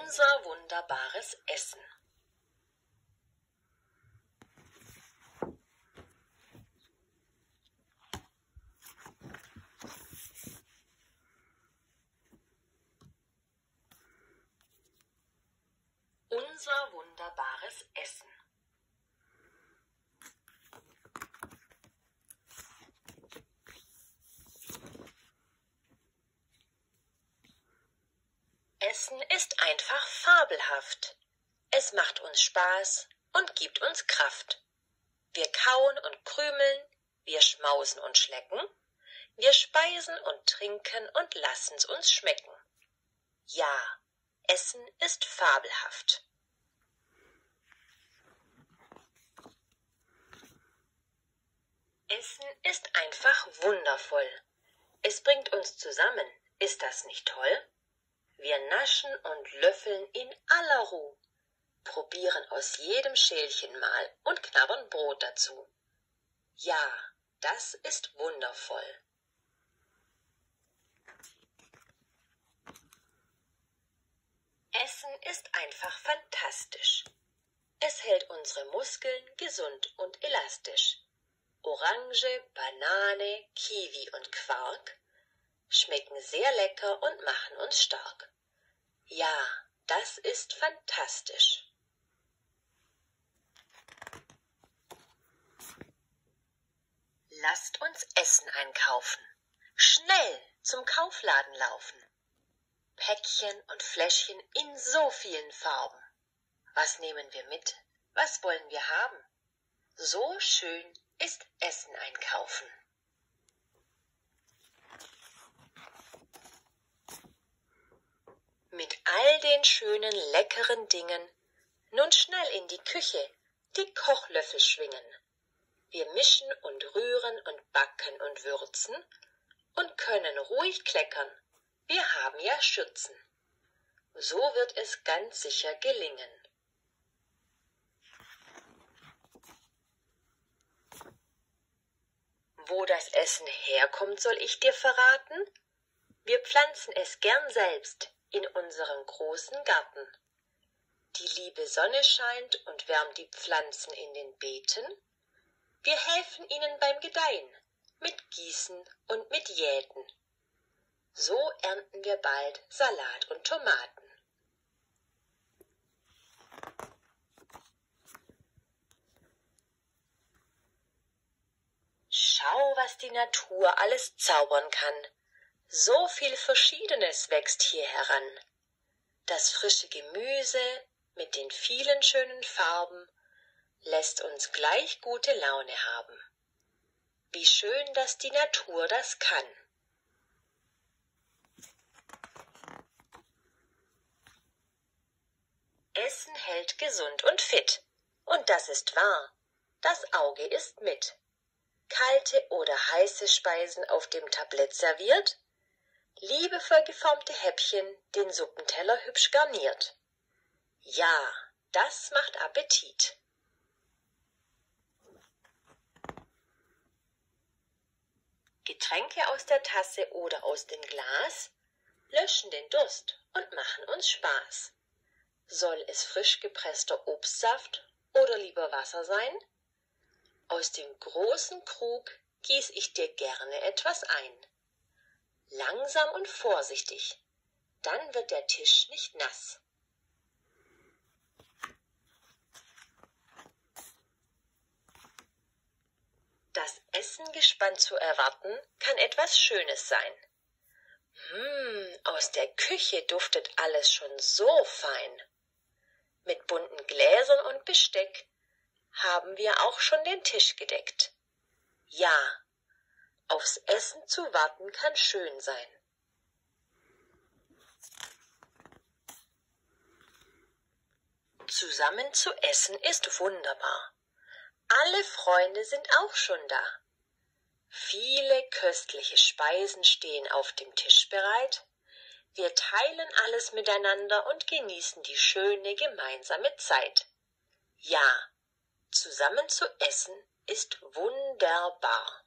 Unser wunderbares Essen. Unser wunderbares Essen. Essen ist einfach fabelhaft. Es macht uns Spaß und gibt uns Kraft. Wir kauen und krümeln, wir schmausen und schlecken, wir speisen und trinken und lassen's uns schmecken. Ja, Essen ist fabelhaft. Essen ist einfach wundervoll. Es bringt uns zusammen. Ist das nicht toll? Wir naschen und löffeln in aller Ruhe, probieren aus jedem Schälchen mal und knabbern Brot dazu. Ja, das ist wundervoll. Essen ist einfach fantastisch. Es hält unsere Muskeln gesund und elastisch. Orange, Banane, Kiwi und Quark schmecken sehr lecker und machen uns stark. Ja, das ist fantastisch. Lasst uns Essen einkaufen. Schnell zum Kaufladen laufen. Päckchen und Fläschchen in so vielen Farben. Was nehmen wir mit? Was wollen wir haben? So schön ist Essen einkaufen. Mit all den schönen, leckeren Dingen nun schnell in die Küche, die Kochlöffel schwingen. Wir mischen und rühren und backen und würzen und können ruhig kleckern. Wir haben ja Schürzen. So wird es ganz sicher gelingen. Wo das Essen herkommt, soll ich dir verraten? Wir pflanzen es gern selbst in unserem großen Garten. Die liebe Sonne scheint und wärmt die Pflanzen in den Beeten. Wir helfen ihnen beim Gedeihen, mit Gießen und mit Jäten. So ernten wir bald Salat und Tomaten. Schau, was die Natur alles zaubern kann. So viel Verschiedenes wächst hier heran. Das frische Gemüse mit den vielen schönen Farben lässt uns gleich gute Laune haben. Wie schön, dass die Natur das kann. Essen hält gesund und fit. Und das ist wahr. Das Auge isst mit. Kalte oder heiße Speisen auf dem Tablett serviert, liebevoll geformte Häppchen den Suppenteller hübsch garniert. Ja, das macht Appetit. Getränke aus der Tasse oder aus dem Glas löschen den Durst und machen uns Spaß. Soll es frisch gepresster Obstsaft oder lieber Wasser sein? Aus dem großen Krug gieß ich dir gerne etwas ein. Langsam und vorsichtig, dann wird der Tisch nicht nass. Das Essengespann zu erwarten, kann etwas Schönes sein. Aus der Küche duftet alles schon so fein. Mit bunten Gläsern und Besteck haben wir auch schon den Tisch gedeckt. Ja, aufs Essen zu warten kann schön sein. Zusammen zu essen ist wunderbar. Alle Freunde sind auch schon da. Viele köstliche Speisen stehen auf dem Tisch bereit. Wir teilen alles miteinander und genießen die schöne gemeinsame Zeit. Ja, zusammen zu essen ist wunderbar.